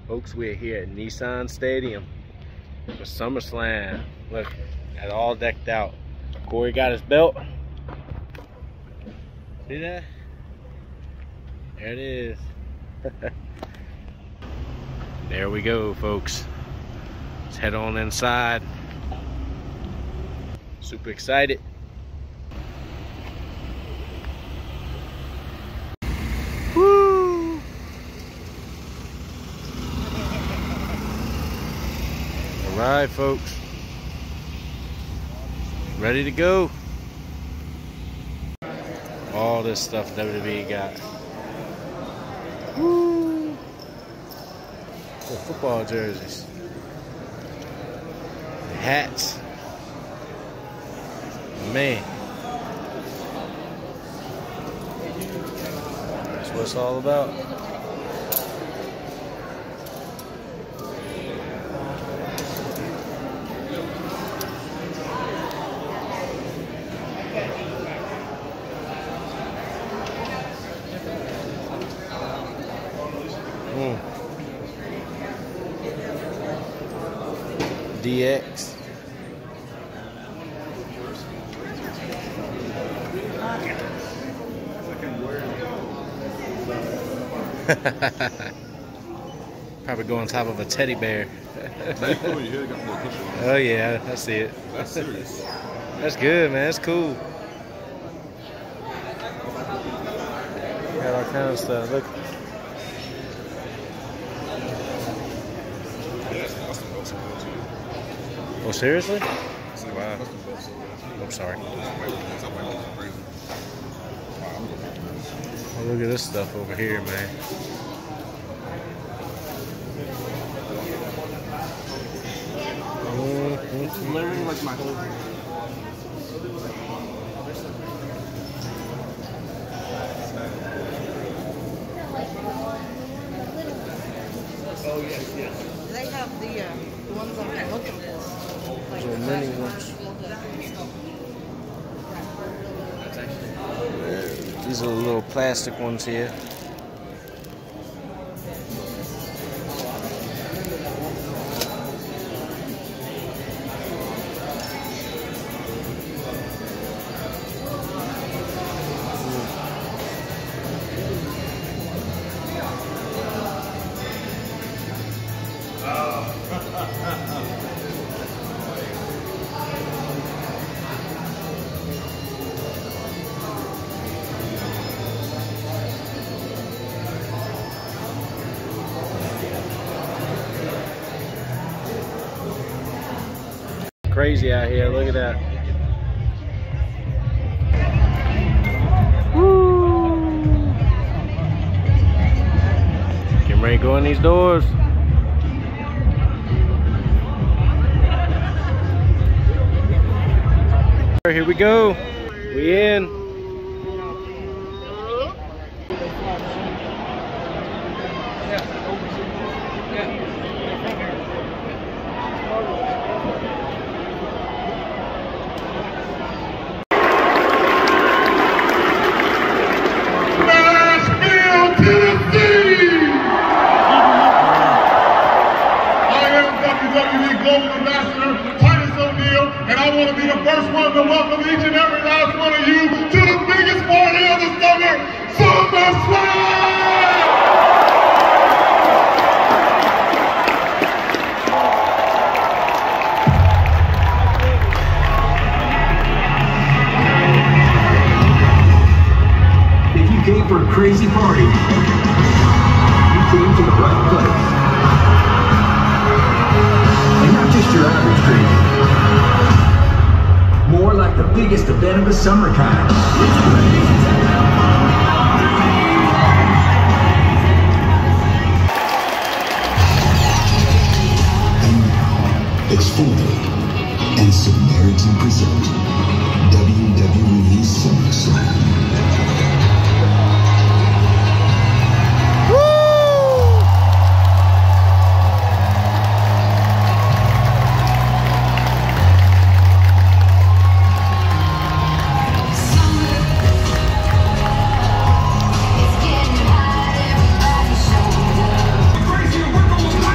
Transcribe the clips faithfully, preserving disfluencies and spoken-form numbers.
Folks, we're here at Nissan Stadium for SummerSlam. Look, got it all decked out. Corey got his belt. See that? There it is. There we go, folks. Let's head on inside. Super excited. Woo! All right, folks. Ready to go. All this stuff W W E got. Woo! Oh, football jerseys. Hats. Man. That's what it's all about. Mm. D X. Probably go on top of a teddy bear. Oh yeah, I see it. That's serious. That's good, man. That's cool. Got all kind of stuff. Look. Oh, seriously? Wow. I'm sorry. Oh, look at this stuff over here, man. It's literally like my whole. Oh yes, yes. They have the, uh, the ones I'm looking for. Like So many ones. These are the little plastic ones here. Crazy out here, look at that. Woo! Getting ready to go in these doors. Here we go. We in. To welcome each and every last one of you to the biggest party of the summer, SummerSlam! If you came for a crazy party, you came to the right place. And not just your average crazy. More like the biggest event of the summertime. And now, Xfinity and Samaritan present W W E SummerSlam. Crazy, we're going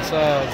outside.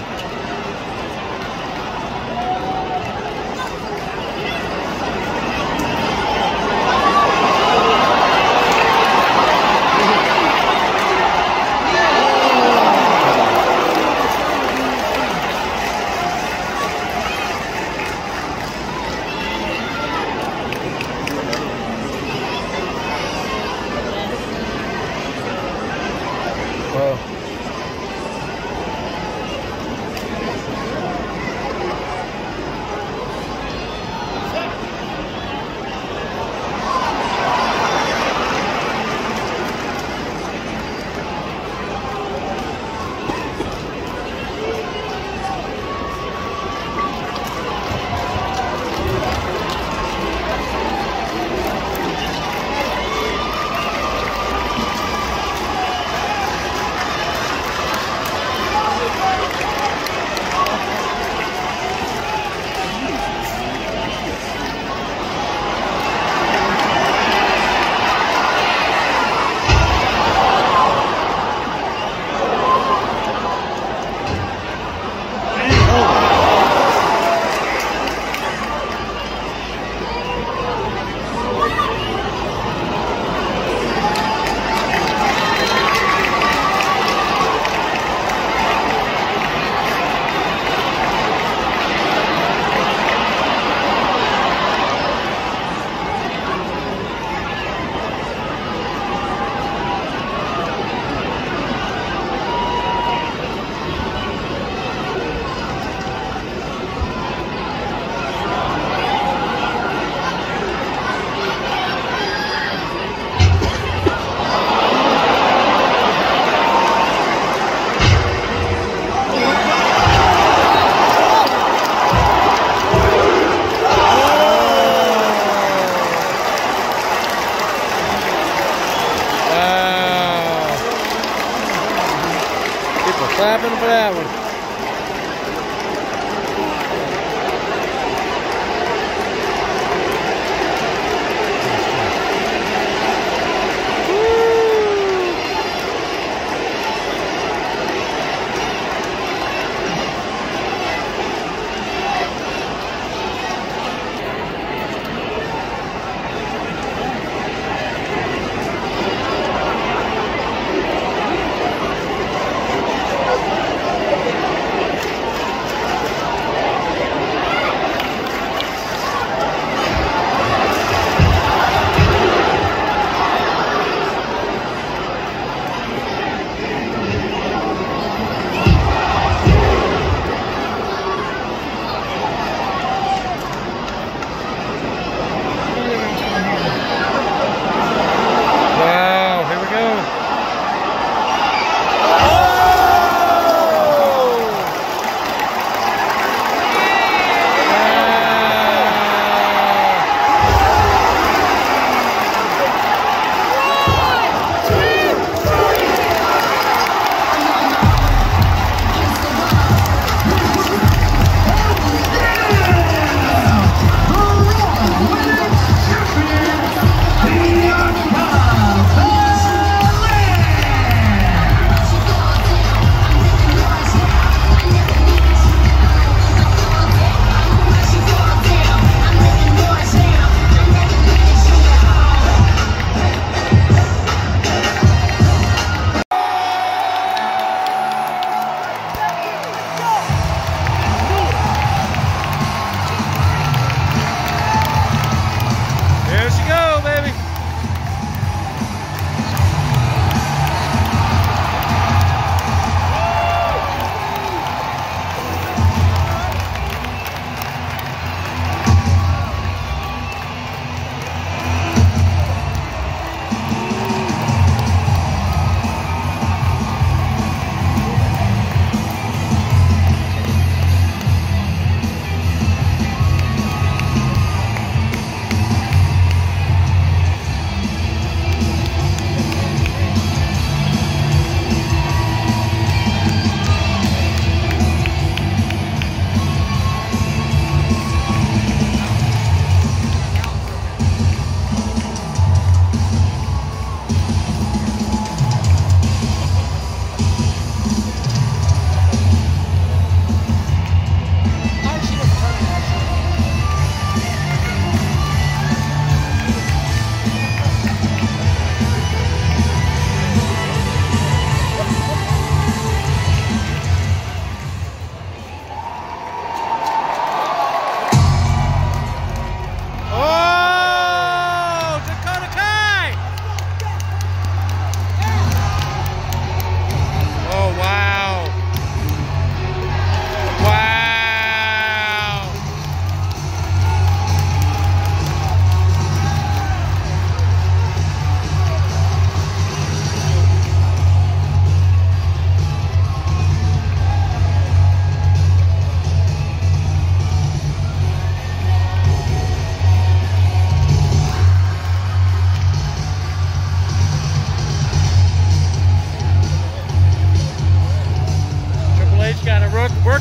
Clapping for that one.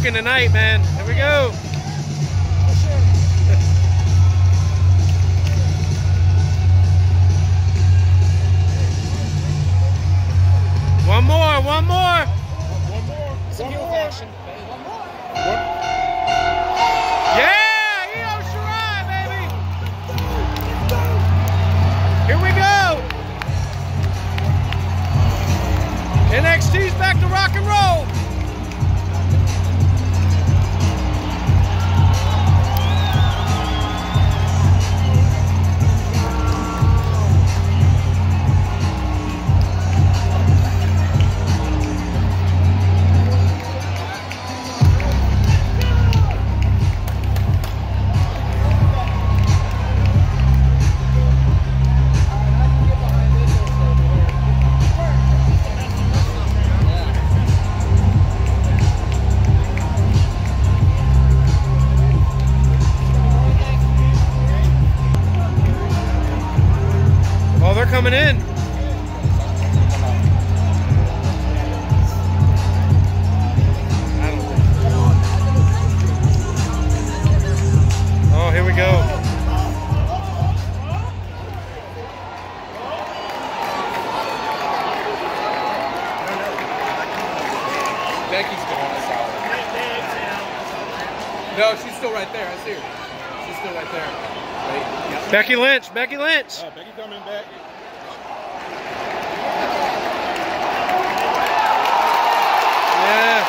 working tonight, man. Here we go. One more, one more. One more. Some One heel more. action. One more. Yeah, Io Shirai, baby. Here we go. N X T's back to rock and roll. Oh, they're coming in. I don't think. Oh, here we go. Becky's going us out. No, she's still right there. I see her. She's still right there. Wait. Yep. Becky Lynch, Becky Lynch. Oh, Becky coming back. Yeah.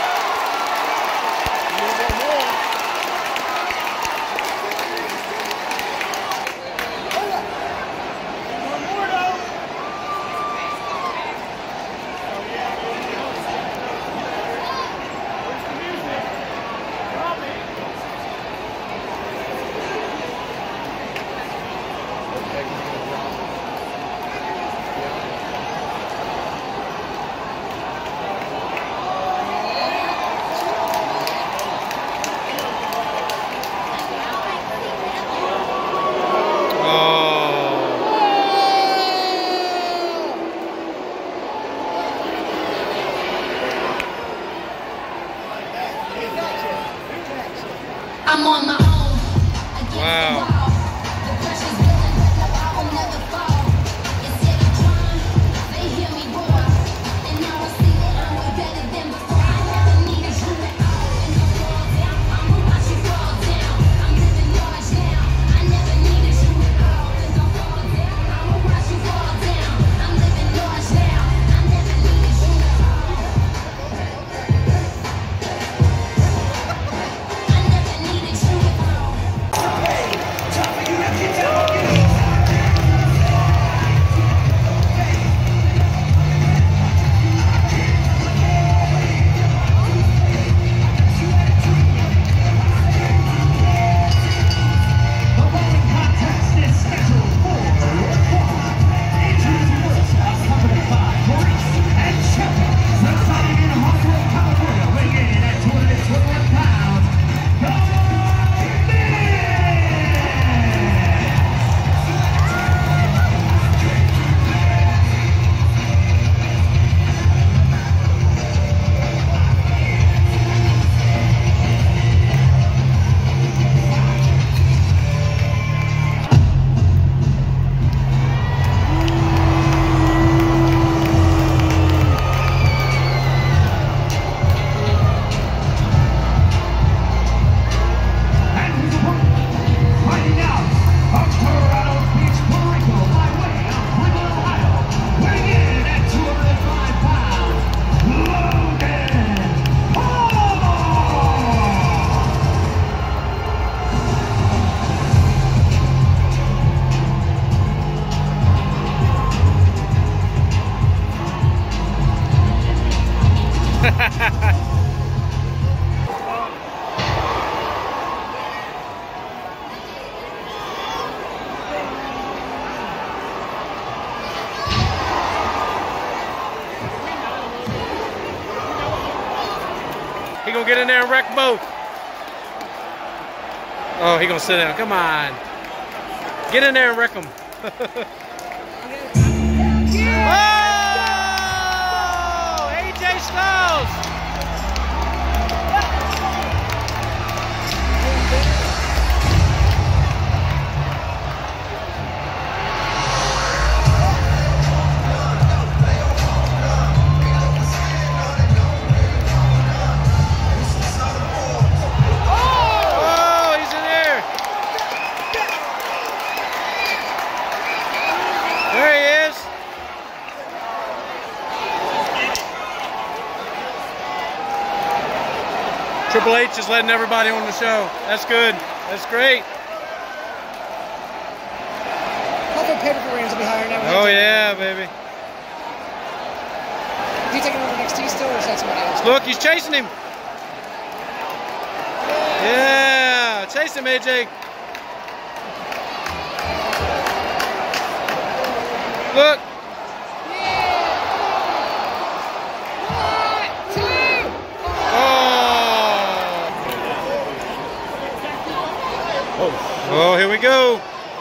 I'm on my own. Wow. The pressure's building, but I will never fall. Instead of trying, they hear me roar. And now I see that I'm way better than before. I never needed you at all. And don't fall down, I'ma watch you fall down. I'm living large now. I never needed you at all. And don't fall down, I'ma watch you fall down. I'm living large now. I never needed you at all. I never needed you at all. The following contest is scheduled for one fall. Adrian Woods, accompanied by Maurice and Shepard, residing in Hartwell, California, weighing in at two hundred twenty-one pounds. The And his opponent, fighting out of Colorado Beach, Puerto Rico, by way of Cleveland, Ohio, weighing in at two hundred five pounds, Logan Paul! He gonna get in there and wreck both. Oh, he gonna sit down. Come on. Get in there and wreck him. Oh! A J Styles! Triple H is letting everybody on the show. That's good. That's great. Hopefully pay-per-view ratings will be higher now. Oh yeah, baby. Is he taking over N X T still, or is that somebody else? Look, he's chasing him. Yeah, chase him, A J. Look. Oh, here we go.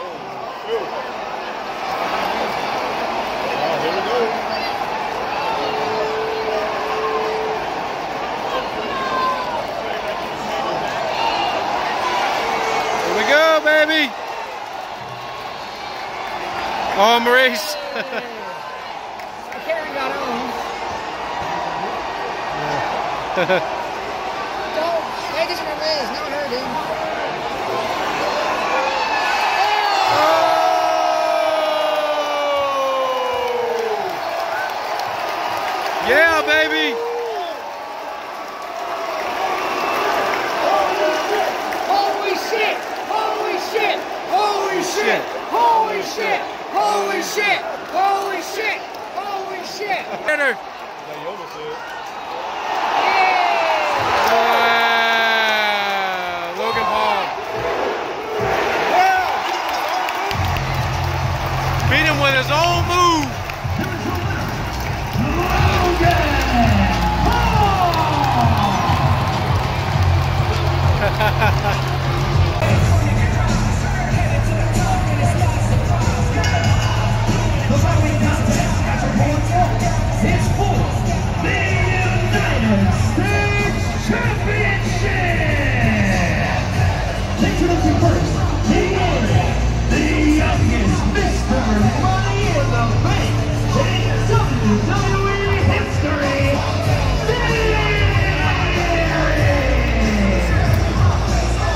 Here we go. Here we go, baby. Oh, Maurice. Karen got on. Don't pay attention to Miz, not her, dude. Yeah, baby. Holy shit! Holy shit! Holy shit! Holy shit! Holy shit! Holy shit! Holy shit! Winner. Yeah, Logan Paul. Beat him with his own move. It's for the United States Championship! Introducing first, he is the youngest Mister Money in the Bank in W W E history, Theory!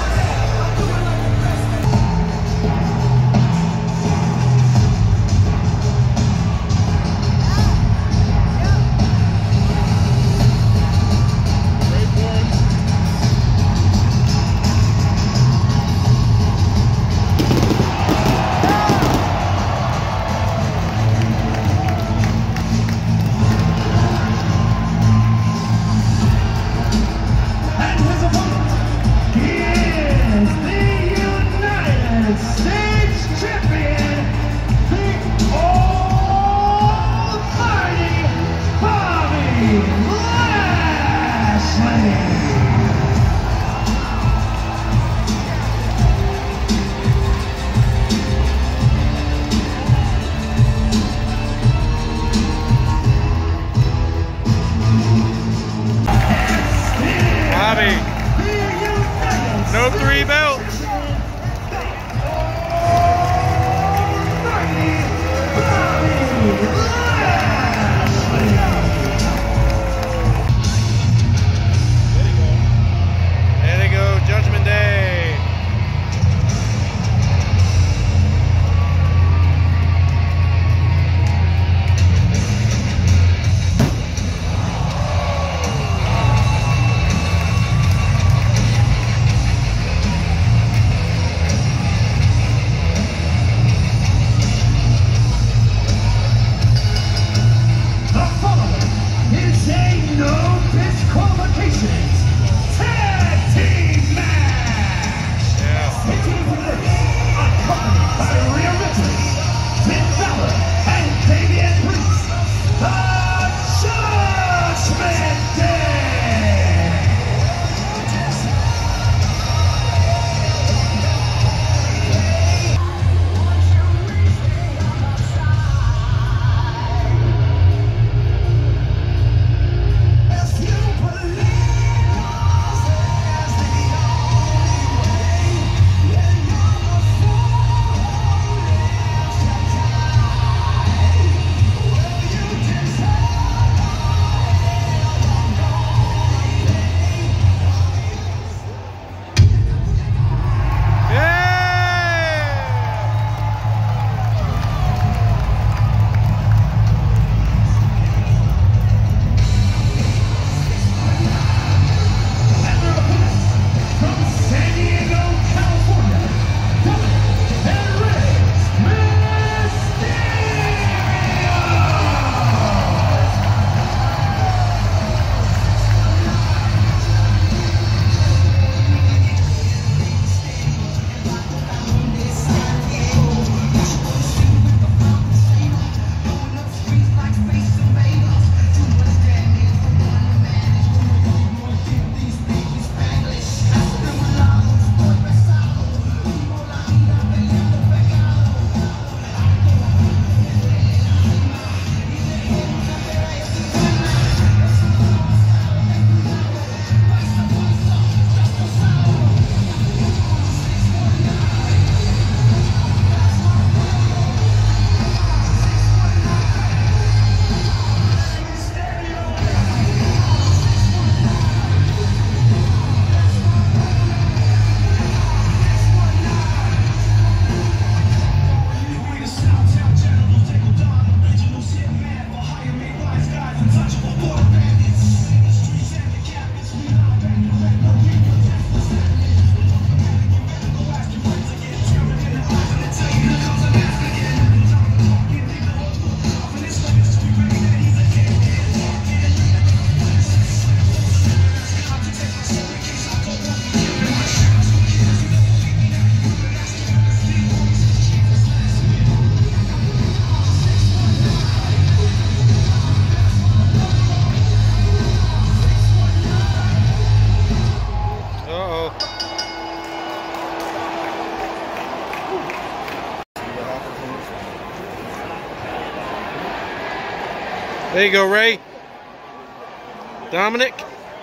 There you go, Ray. Dominic.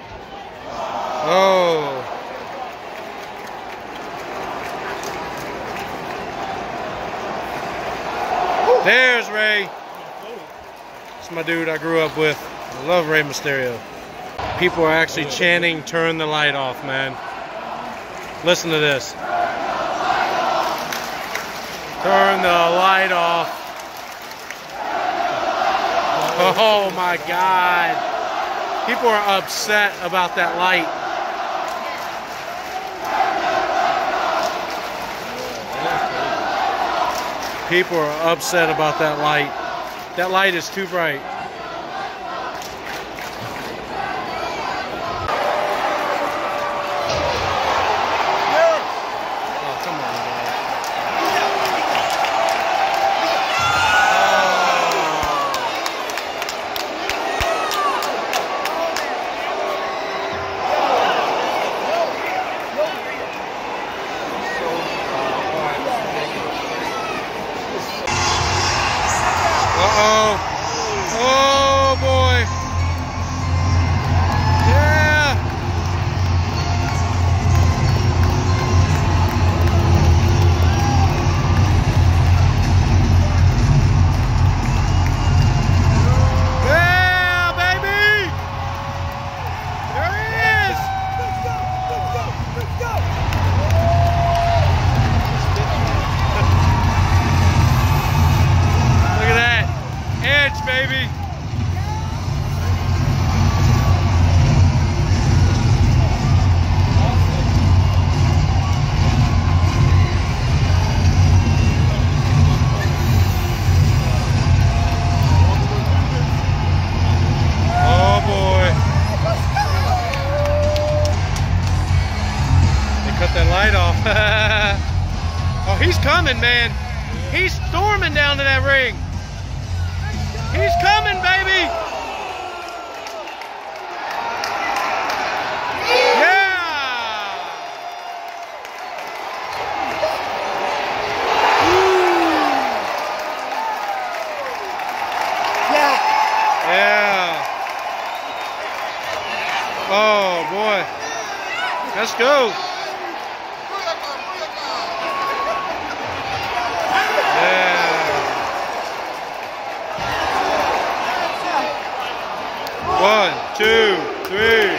Oh. There's Ray. It's my dude I grew up with. I love Rey Mysterio. People are actually chanting, turn the light off, man. Listen to this. Turn the light off. Oh my God. People are upset about that light. People are upset about that light. That light is too bright. Oh, come on, man. Uh-oh. Oh, boy. Yeah. Yeah, baby. There he is. Let's go, let's go, let's go. Look at that. Edge, baby. Oh boy. They cut that light off. Oh, he's coming, man. He's storming down to that ring. He's coming, baby! Yeah! Yeah. Yeah. Oh, boy. Let's go. Yeah. One, two, three.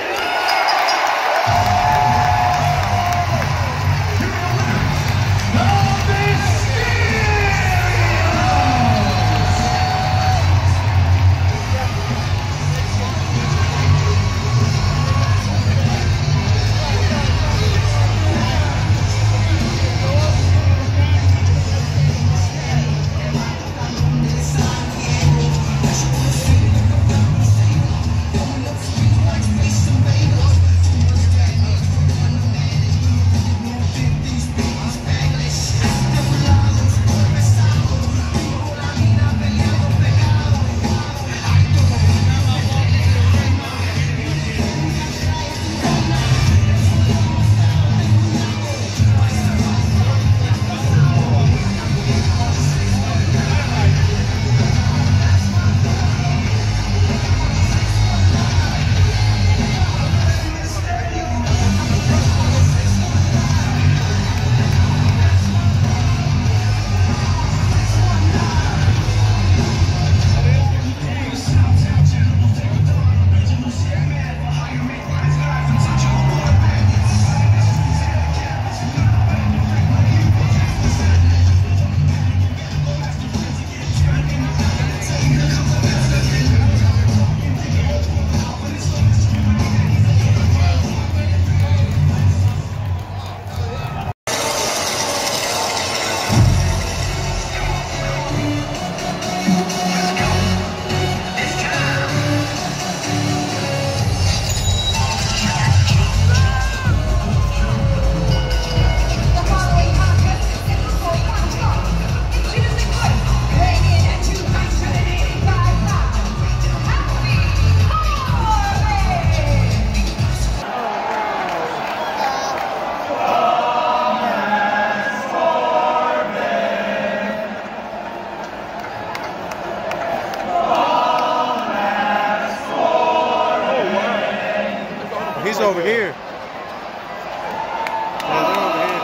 over here. Yeah, they're over here.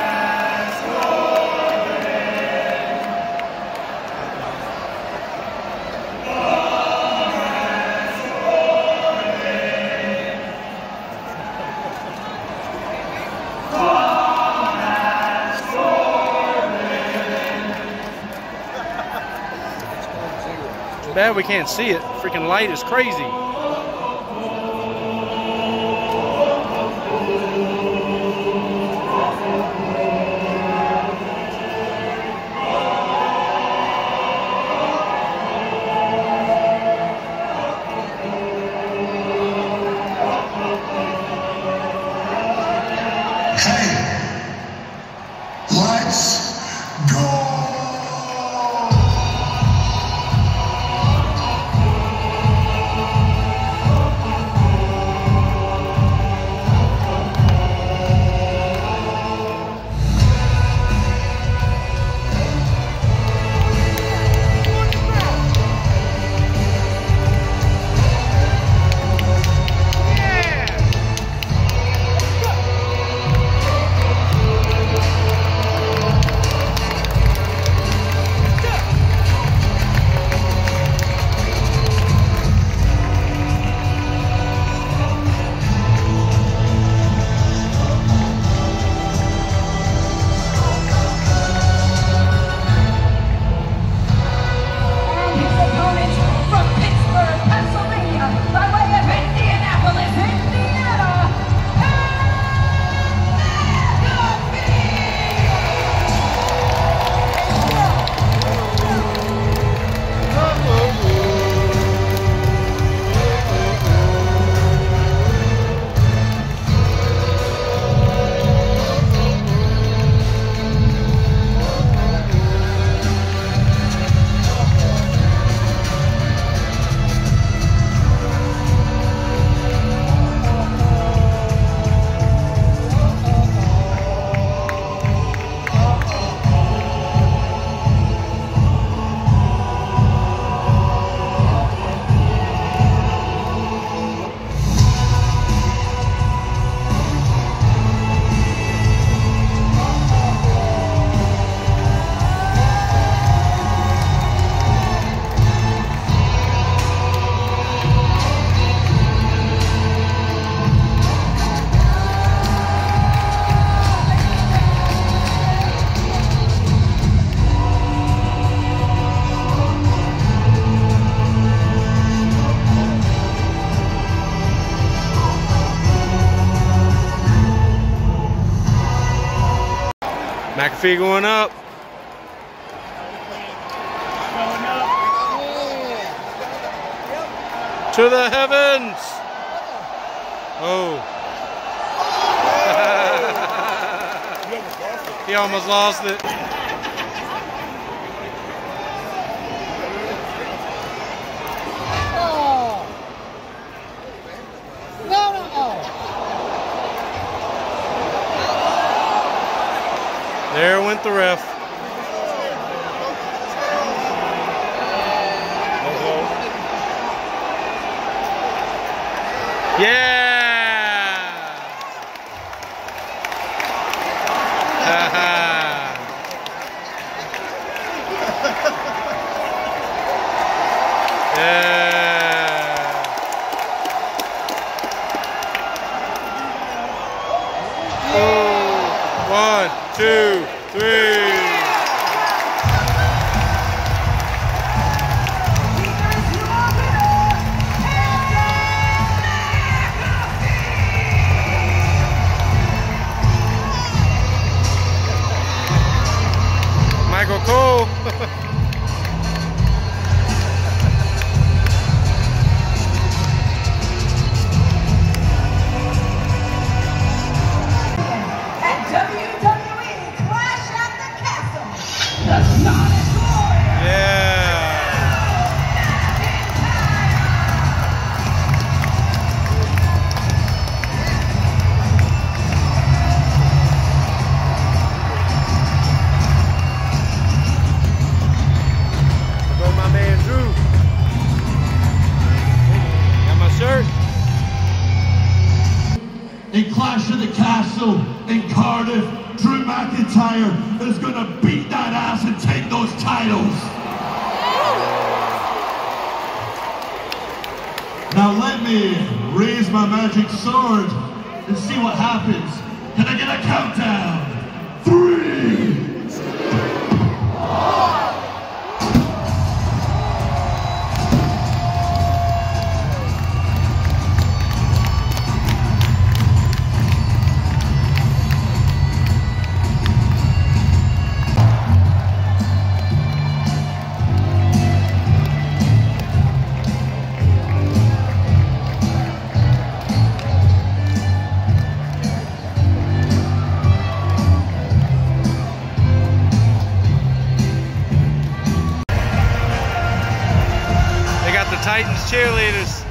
Too bad we can't see it. Freaking light is crazy. McAfee going up. Going up. To the heavens. Oh. He almost lost it. Oh. No, no, no. There went the ref. Yeah! Yeah! Oh, one, two, three. Michael Cole. W W E Castle in Cardiff, Drew McIntyre is gonna beat that ass and take those titles. Now let me raise my magic sword and see what happens. Can I get a countdown? Three! Titans cheerleaders.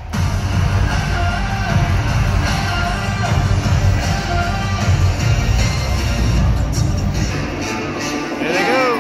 There they go.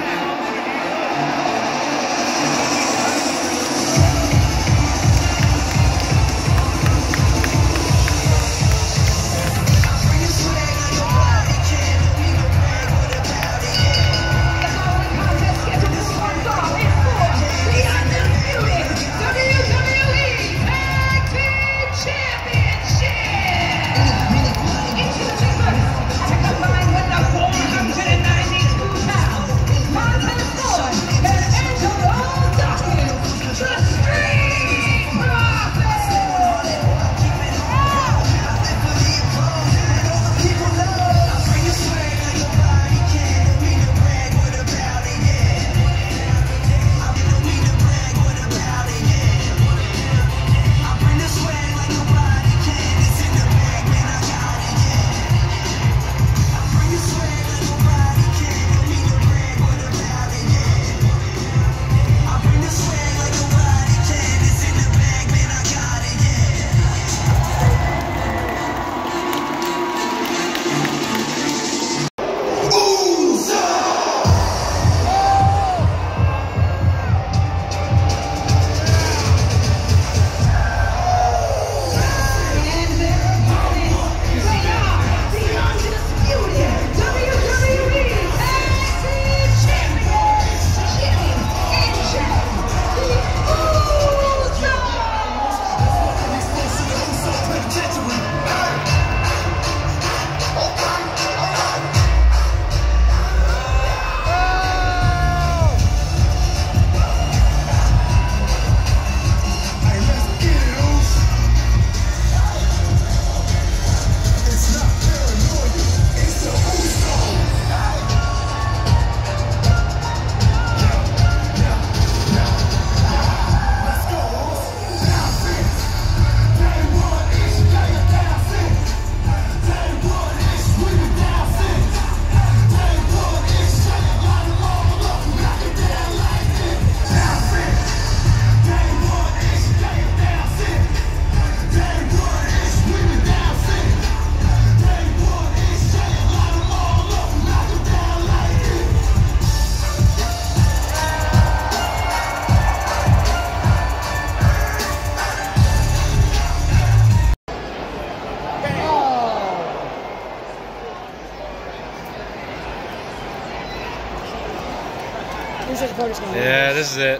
Yeah, this is it.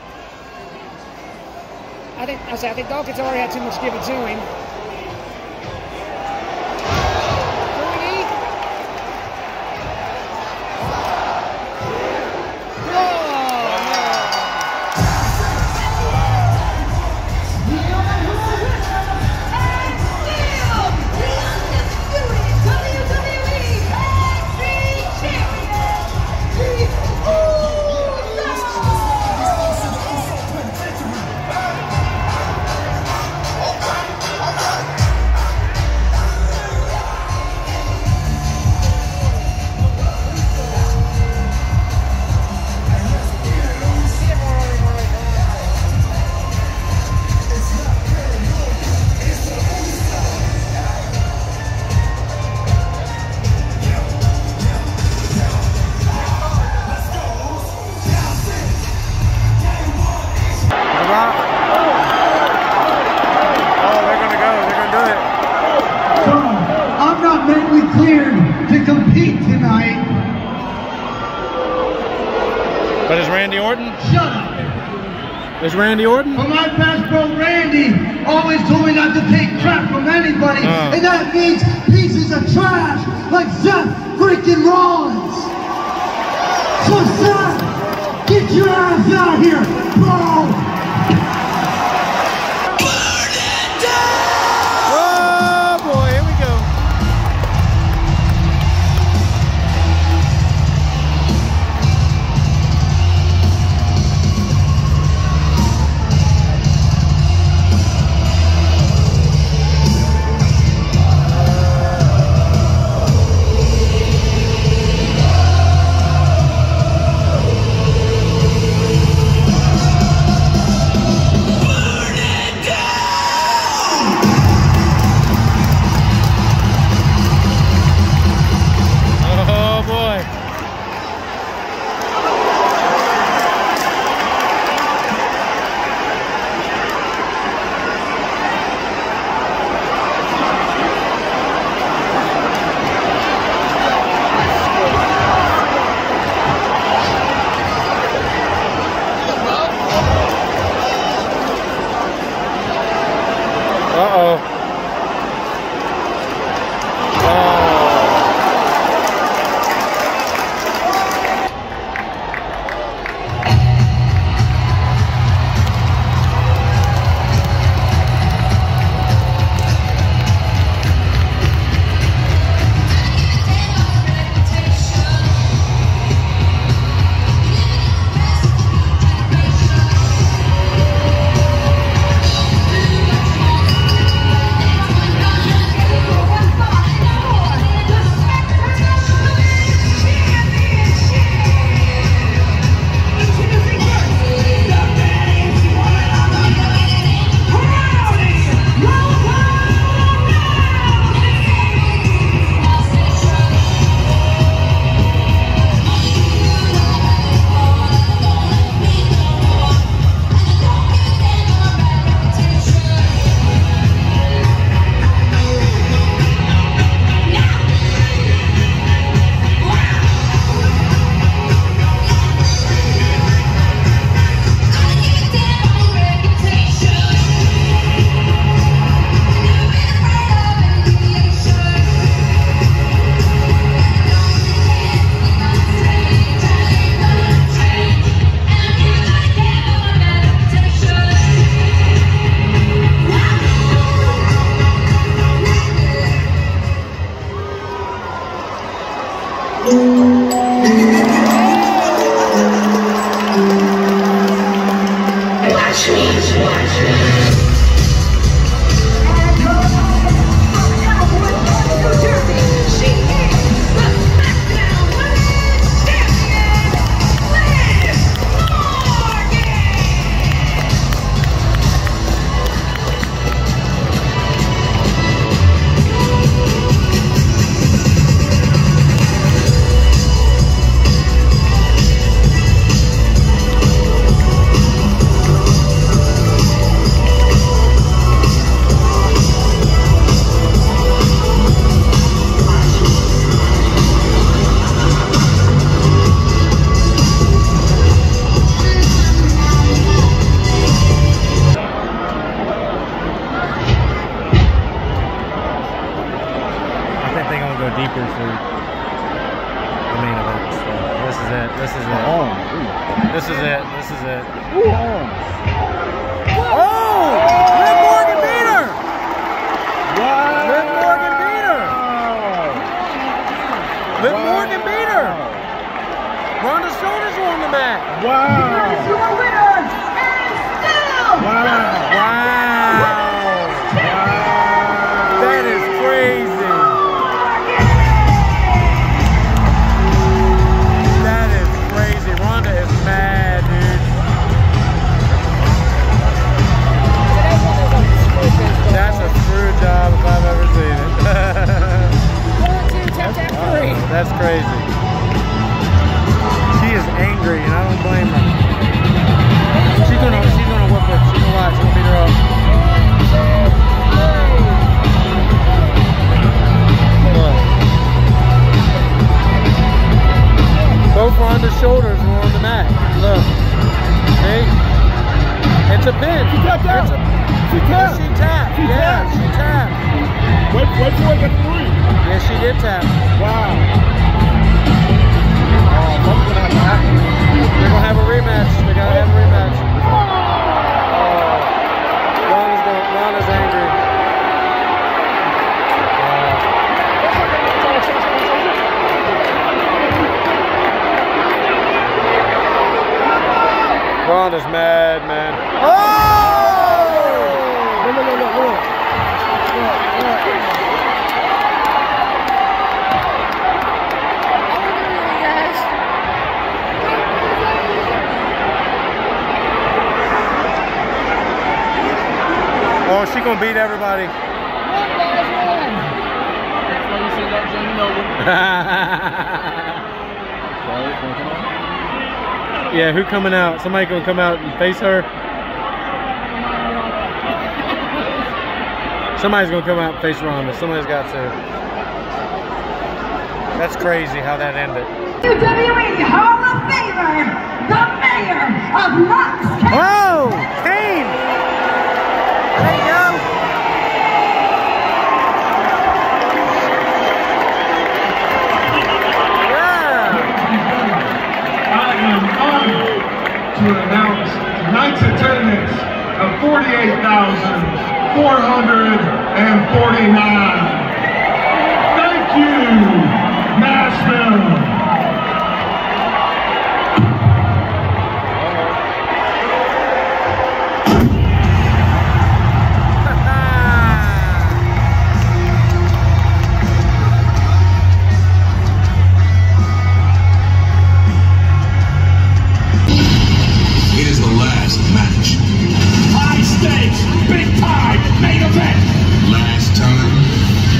I think I say I think Dawkins already had too much given to him. Oh, Is Randy Orton? But my best bro Randy always told me not to take crap from anybody, Oh. and that means pieces of trash like Seth freaking Rollins. So Seth, get your ass out here, bro. Oh boy, here we go. Uh-oh. deeper for the main event. So this is it. This is it. Oh, this is it. This is it. oh. Oh! Liv Morgan beat her! Wow. Liv Morgan beat her! Liv Wow. Morgan beat her! Ronda Shoulders won the match! Wow. Your winner is still Wow. Wow! That is crazy! That is crazy. Ronda is mad, dude. It's a pin. She tapped out. It's a, She tapped. She tapped. She yeah, tapped. she tapped. Wait, wait for it, that's three. Yeah, she did tap. Wow. Oh, something's gonna have to happen. They're gonna have a rematch. They're gonna have a rematch. Oh, Ron is going. Ron is angry. Uh, Ron is mad, man. Oh! Look, look, look, look, look. Look, look. Oh, she gonna beat everybody. That's why you say that, Jamie Noble. Yeah, who coming out? Somebody gonna come out and face her? Somebody's gonna come out and face Ronda. Somebody's got to. That's crazy how that ended. W W E Hall of Famer, the mayor of Knox County. Oh, Kane! There you go. I am honored to announce tonight's attendance of forty-eight thousand four hundred forty-nine. Thank you, Nashville. It is the last match. High stakes, big time, main event. Last time.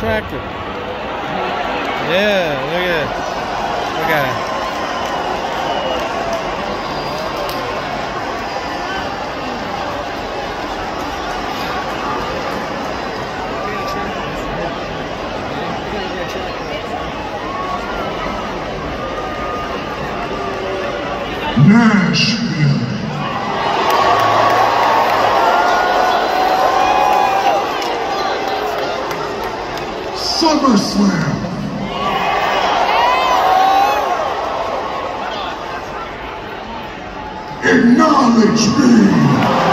attractive. Yeah, look at it. Look at it. Nashville. SummerSlam. Acknowledge me.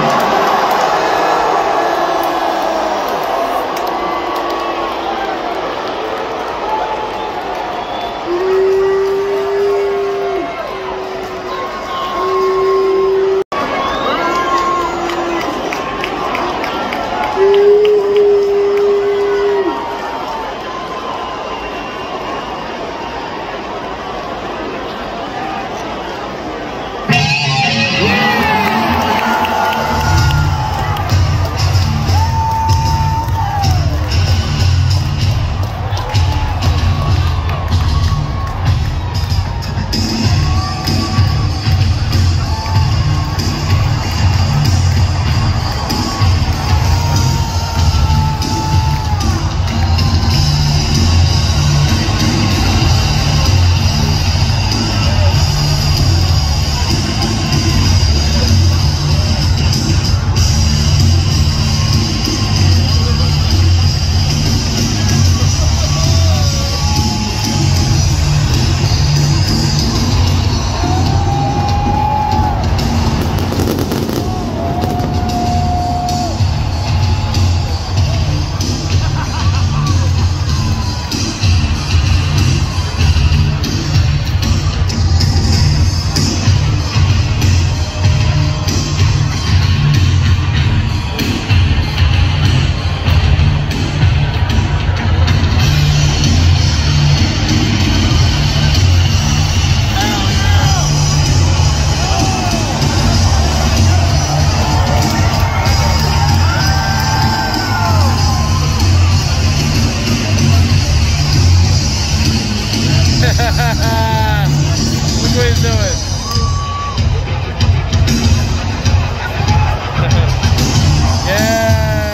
Look what he's doing. Yeah.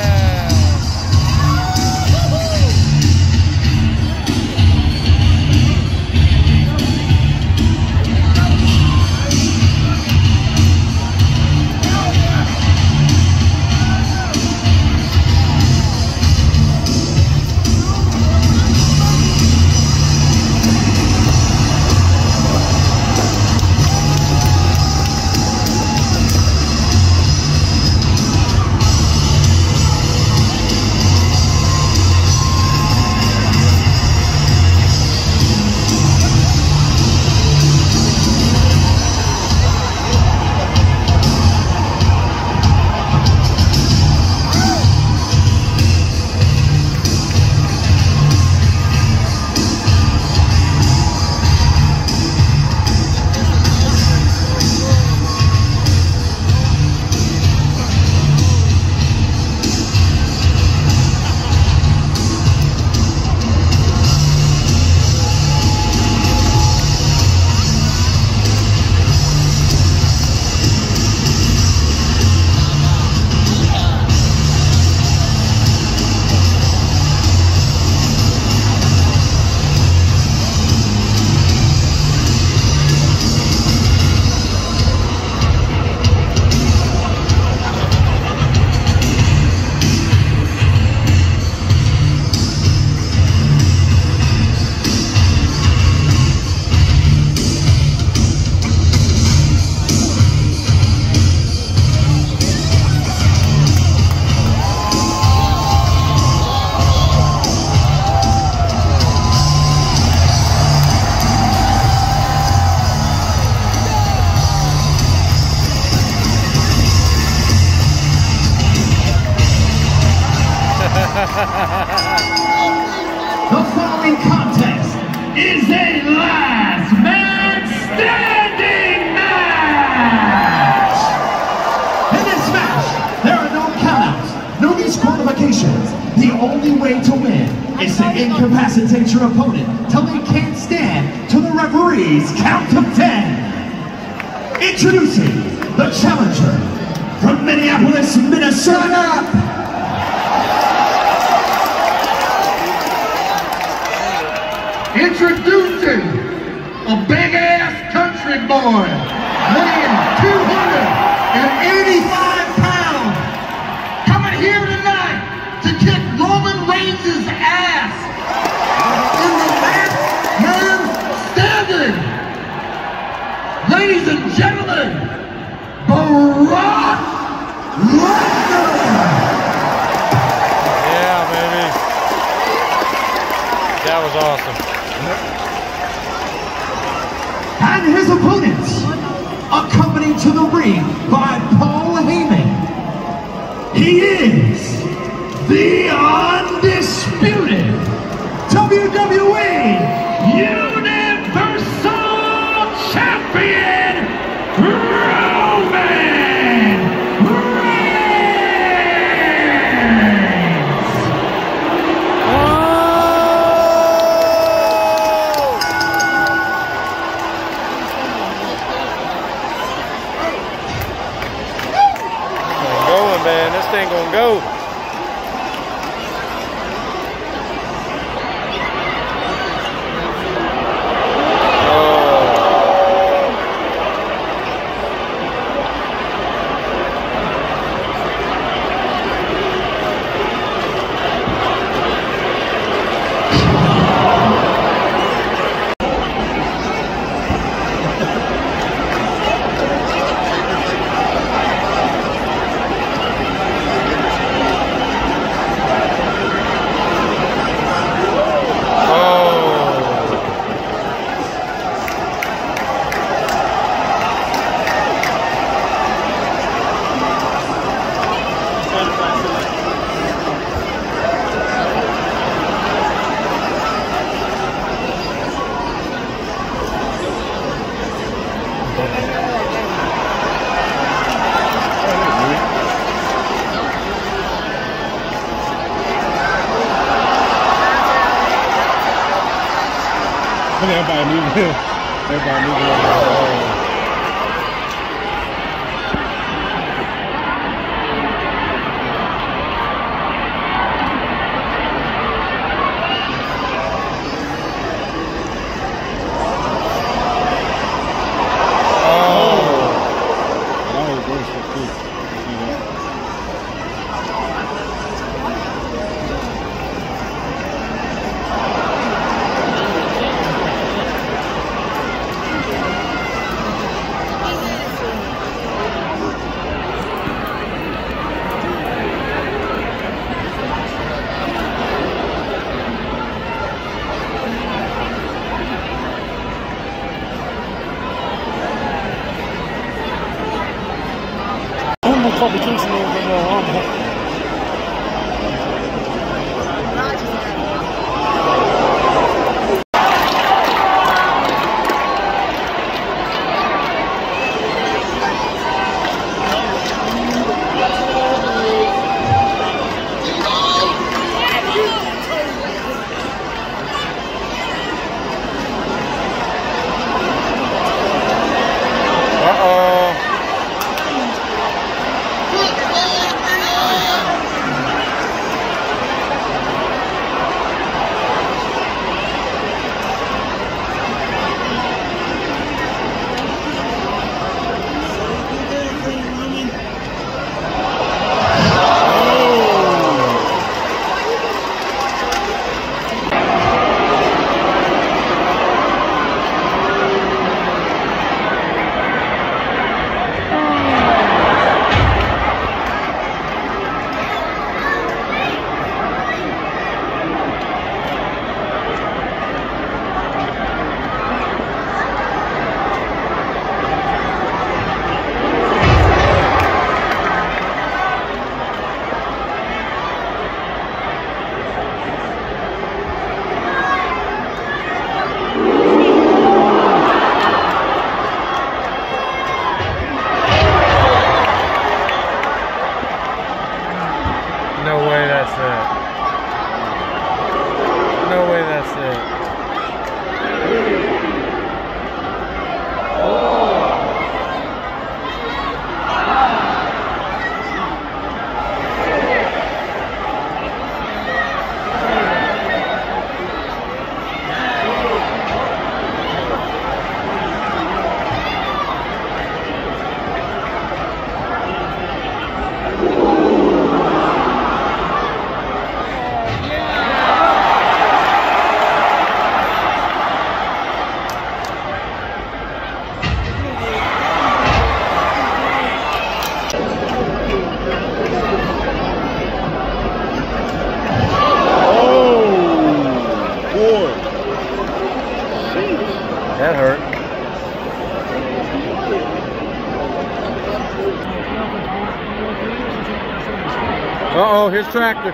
The following contest is a last man standing match! In this match, there are no countouts, no disqualifications. The only way to win is to incapacitate your opponent till they can't stand to the referee's count of ten. Introducing the challenger from Minneapolis, Minnesota. Introducing a big-ass country boy weighing two hundred eighty-five pounds, coming here tonight to kick Roman Reigns' ass in the last man standing. Ladies and gentlemen, Brock Lesnar! Yeah, baby. That was awesome. And his opponents, accompanied to the ring by Paul Heyman. He is the undisputed W W E Universal Champion, Roman Reigns. Going, man. This thing gonna go. Everybody moving. Everybody moving. Kobe Kingston over the Rumble. Uh-oh. That hurt. Uh-oh, here's Tractor.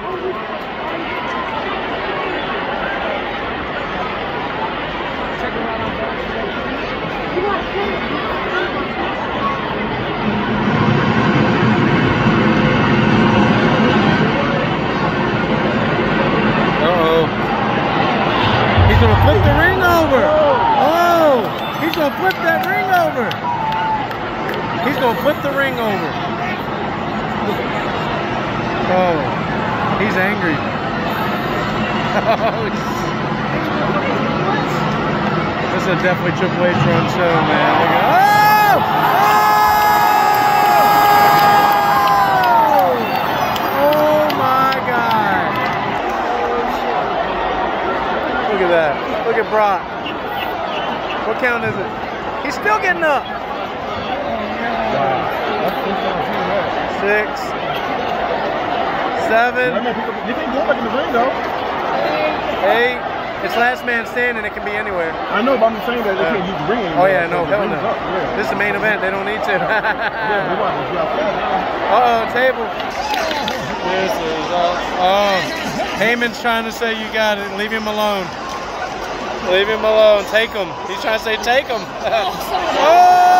Uh-oh. He's gonna flip the ring over. Oh, he's gonna flip that ring over. He's gonna flip the ring over. Oh, he's angry. This is definitely Triple H run show, man. Look at, oh! Oh! Oh my God! Look at that. Look at Brock. What count is it? He's still getting up. Six. Seven. You can go back in the ring though. Eight. It's last man standing. It can be anywhere. I know, but I'm just saying that they can't use the ring anymore. Oh yeah, no, hell no. Yeah. This is the main event. They don't need to. Yeah, uh oh, table. This is all. Oh, Heyman's trying to say you got it. Leave him alone. Leave him alone. Take him. He's trying to say take him. Oh!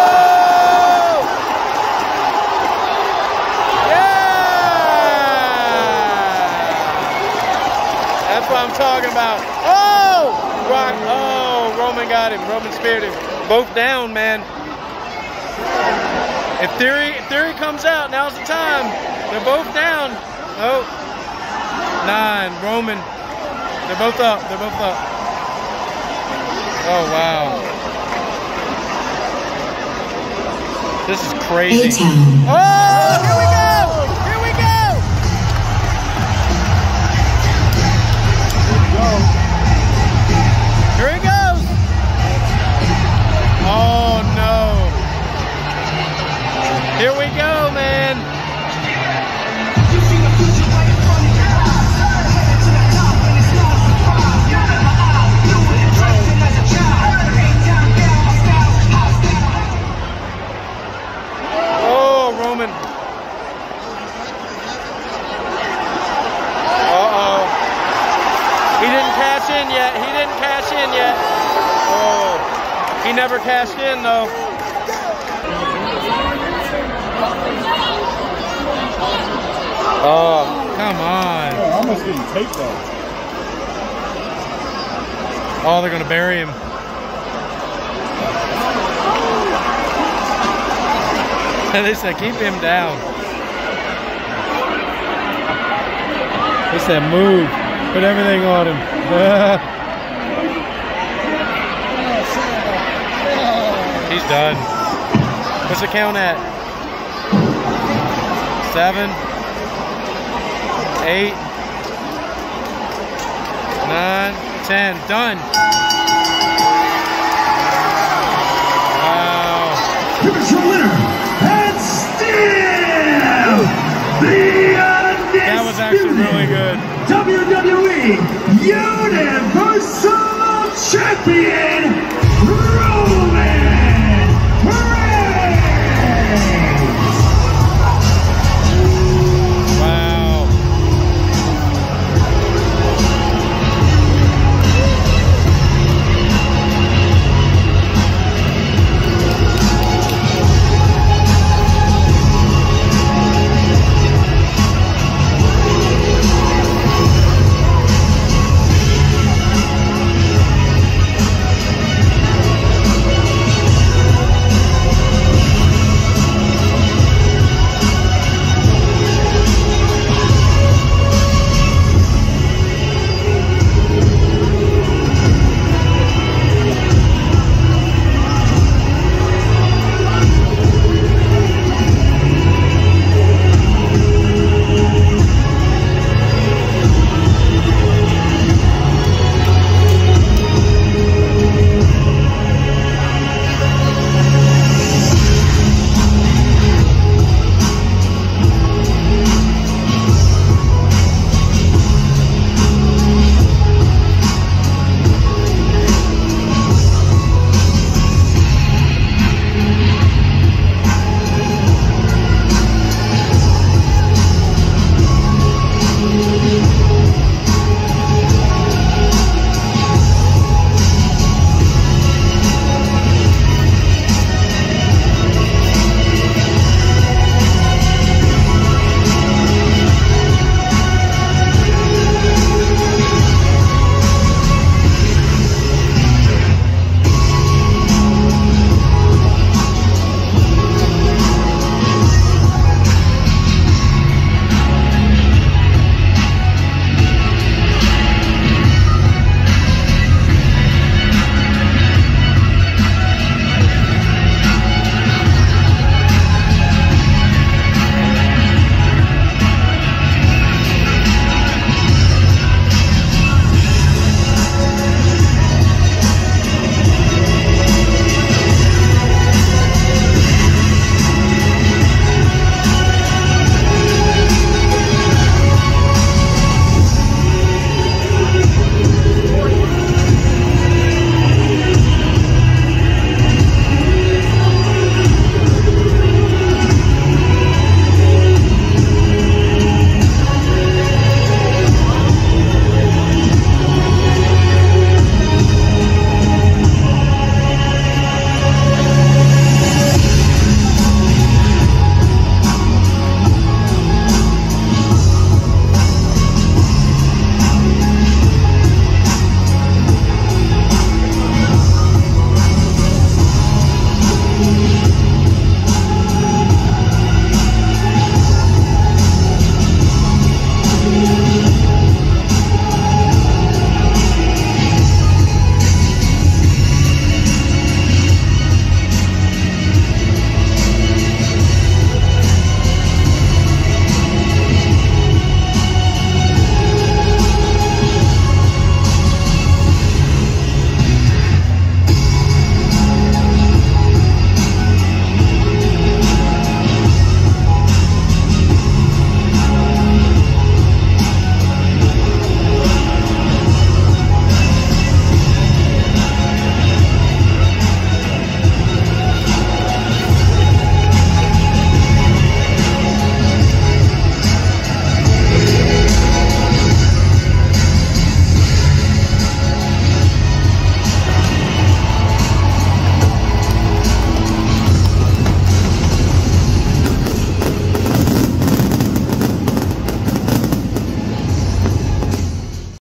That's what I'm talking about. Oh! Rock. Oh, Roman got him. Roman speared him. Both down, man. If Theory, if Theory comes out, now's the time. They're both down. Oh. Nine. Roman. They're both up. They're both up. Oh, wow. This is crazy. Oh, here we go. Here we go. Here he goes. Oh no. Here we go, man. Oh, Roman. Uh-oh. He didn't cash in yet. He didn't cash in yet. Oh, he never cashed in though. Oh, come on. Oh, I'm almost getting taped though. Oh, they're gonna bury him. They said keep him down. They said move. Put everything on him. He's done. What's the count at? Seven. Eight. Nine. Ten. Done. Wow. Here is your winner, and still the undisputed That was actually really good. W W E Universal Champion,